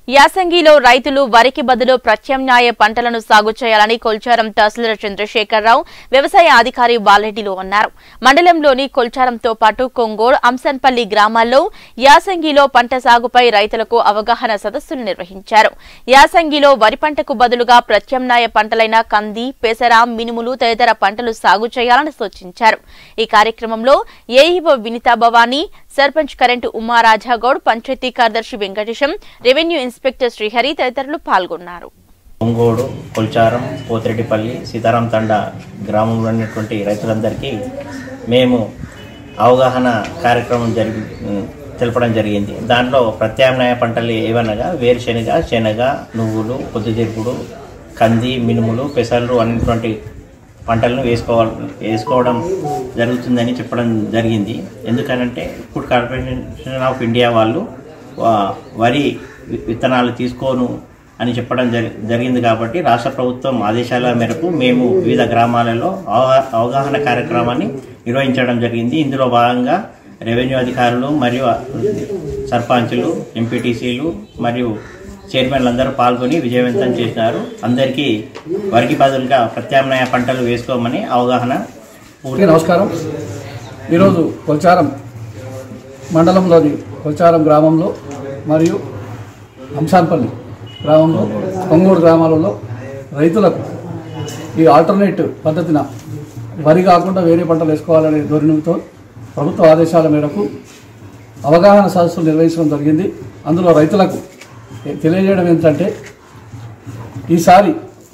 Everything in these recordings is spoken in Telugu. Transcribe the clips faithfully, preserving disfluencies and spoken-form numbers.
యాసంగిలో రైతులు వరికి బదులు ప్రత్యామ్నాయ పంటలను సాగు చేయాలని కొల్చారం తహసీల్దార్ చంద్రశేఖరరావు వ్యవసాయ అధికారి బాలరెడ్డిలు అన్నారు. మండలంలోని కొల్చారంతో పాటు కొంగోడ్, అంసన్పల్లి గ్రామాల్లో యాసంగిలో పంట సాగుపై రైతులకు అవగాహన సదస్సులు నిర్వహించారు. యాసంగిలో వరి పంటకు బదులుగా ప్రత్యామ్నాయ పంటలైన కంది, పెసర, మినుములు తదితర పంటలు సాగు చేయాలని సూచించారు. ఈ కార్యక్రమంలో ఏఈఓ వినితా భవానీ, సర్పంచ్ కరెంటు ఉమారాజాగౌడ్, పంచాయతీ కార్యదర్శి వెంకటేశం, రెవెన్యూ ఇన్స్పెక్టర్ శ్రీహరి తదితరులు పాల్గొన్నారు. కొంగోడు, కొల్చారం, పోతిరెడ్డిపల్లి, సీతారాం తండా గ్రామంలో ఉన్నటువంటి రైతులందరికీ మేము అవగాహన కార్యక్రమం జరిగి తెలపడం జరిగింది. దాంట్లో ప్రత్యామ్నాయ పంటలు ఏవనగా వేరుశెనగ, శనగ, నువ్వులు, పొద్దుతిరుగుడు, కంది, మినుములు, పెసలు అనేటువంటి పంటలను వేసుకోవాలి వేసుకోవడం జరుగుతుందని చెప్పడం జరిగింది. ఎందుకనంటే ఫుడ్ కార్పొరేషన్ ఆఫ్ ఇండియా వాళ్ళు వరి విత్తనాలు తీసుకోను అని చెప్పడం జరిగింది. కాబట్టి రాష్ట్ర ప్రభుత్వం ఆదేశాల మేరకు మేము వివిధ గ్రామాలలో అవగాహన కార్యక్రమాన్ని నిర్వహించడం జరిగింది. ఇందులో భాగంగా రెవెన్యూ అధికారులు మరియు సర్పంచులు, ఎంపీటీసీలు మరియు చైర్మన్లు అందరూ పాల్గొని విజయవంతం చేసినారు. అందరికీ వరికి బదులుగా ప్రత్యామ్నాయ పంటలు వేసుకోమని అవగాహన. నమస్కారం. ఈరోజు కొల్చారం మండలంలోని కొల్చారం గ్రామంలో మరియు అంసాన్పల్లి గ్రామంలో, కొంగోడు గ్రామాలలో రైతులకు ఈ ఆల్టర్నేటివ్ పద్ధతిన వరి కాకుండా వేరే పంటలు వేసుకోవాలనే ధోరణితో ప్రభుత్వ ఆదేశాల మేరకు అవగాహన సదస్సులు నిర్వహించడం జరిగింది. అందులో రైతులకు తెలియజేయడం ఏంటంటే, ఈసారి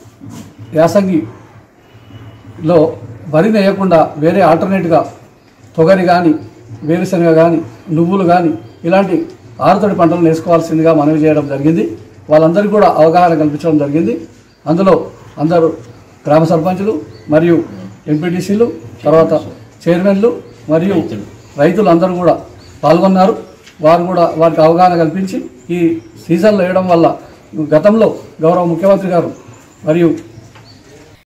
యాసంగిలో వరి వేయకుండా వేరే ఆల్టర్నేట్గా తొగరి కానీ, వేరుశనగ కానీ, నువ్వులు కానీ ఇలాంటి ఆరుతడి పంటలను వేసుకోవాల్సిందిగా మనవి చేయడం జరిగింది. వాళ్ళందరికీ కూడా అవగాహన కల్పించడం జరిగింది. అందులో అందరూ గ్రామ సర్పంచులు మరియు ఎంపీటీసీలు, తర్వాత చైర్మన్లు మరియు రైతులు అందరూ కూడా పాల్గొన్నారు. వారు కూడా వారికి అవగాహన కల్పించి ఈ సీజన్లో వేయడం వల్ల గతంలో గౌరవ ముఖ్యమంత్రి గారు మరియు